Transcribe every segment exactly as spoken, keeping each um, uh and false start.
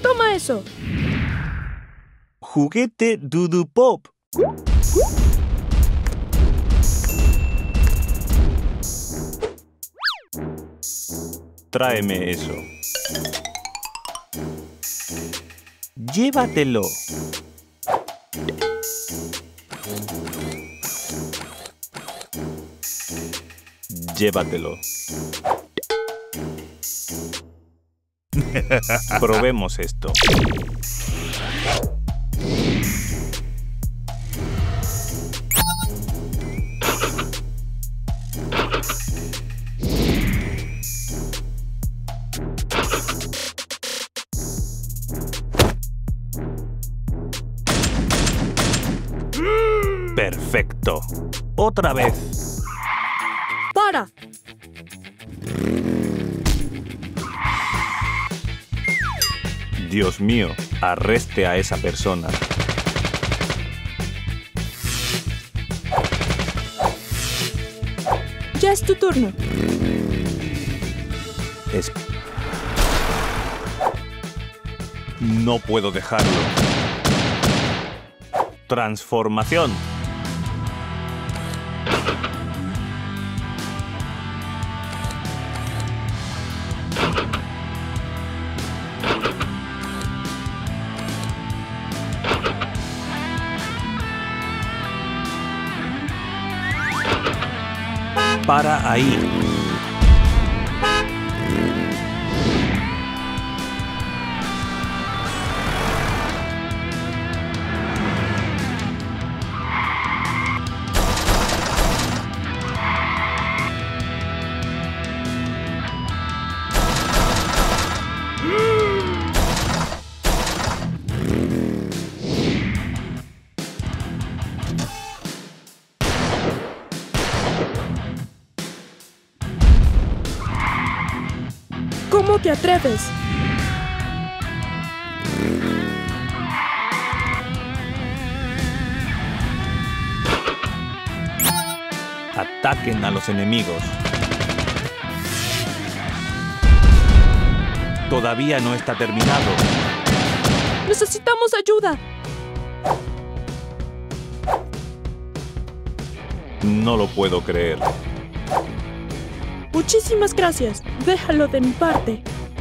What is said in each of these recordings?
Toma eso. Juguete Dudu Pop. Tráeme eso. Llévatelo. Llévatelo. Probemos esto. Perfecto. Otra vez. ¡Para! Dios mío, arreste a esa persona. Ya es tu turno. Es... No puedo dejarlo. Transformación. Para ahí. ¿Cómo te atreves? Ataquen a los enemigos. Todavía no está terminado. ¡Necesitamos ayuda! No lo puedo creer. Muchísimas gracias. Déjalo de mi parte.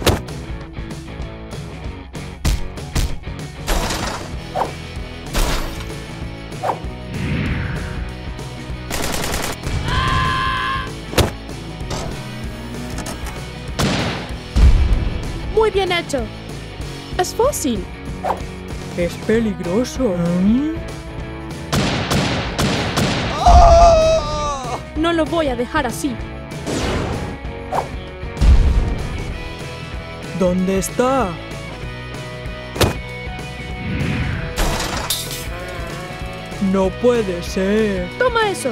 Muy bien hecho. Es fácil. Es peligroso. No lo voy a dejar así. ¿Dónde está? No puede ser. Toma eso.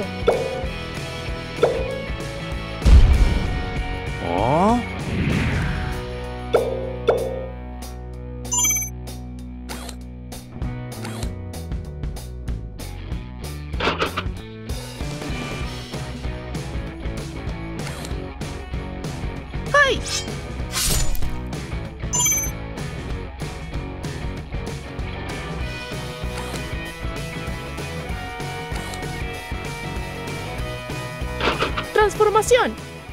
¿Oh? ¡Ay! Transformación.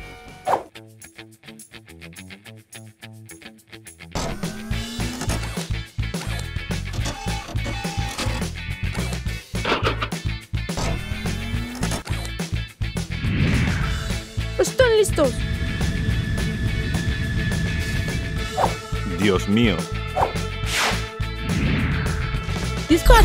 Están listos. Dios mío. Dispara.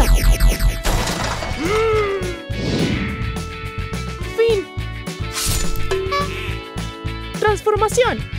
Fin. Transformación.